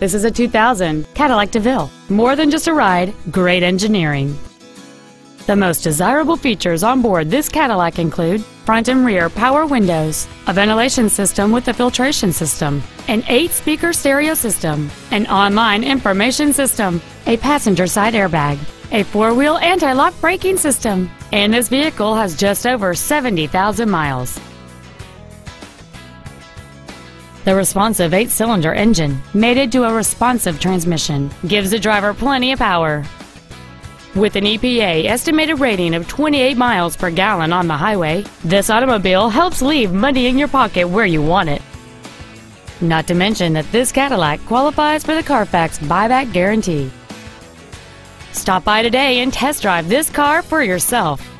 This is a 2000 Cadillac DeVille. More than just a ride, great engineering. The most desirable features on board this Cadillac include front and rear power windows, a ventilation system with a filtration system, an 8-speaker stereo system, an online information system, a passenger side airbag, a 4-wheel anti-lock braking system, and this vehicle has just over 70,000 miles. The responsive 8-cylinder engine, mated to a responsive transmission, gives the driver plenty of power. With an EPA estimated rating of 28 miles per gallon on the highway, this automobile helps leave money in your pocket where you want it. Not to mention that this Cadillac qualifies for the Carfax buyback guarantee. Stop by today and test drive this car for yourself.